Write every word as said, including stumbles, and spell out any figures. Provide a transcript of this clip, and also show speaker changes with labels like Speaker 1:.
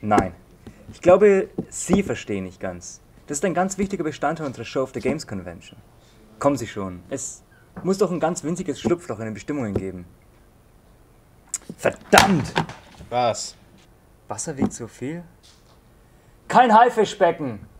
Speaker 1: Nein. Ich glaube, Sie verstehen nicht ganz. Das ist ein ganz wichtiger Bestandteil unserer Show of the Games Convention. Kommen Sie schon. Es muss doch ein ganz winziges Schlupfloch in den Bestimmungen geben. Verdammt!
Speaker 2: Was?
Speaker 1: Wasser wiegt so viel? Kein Haifischbecken!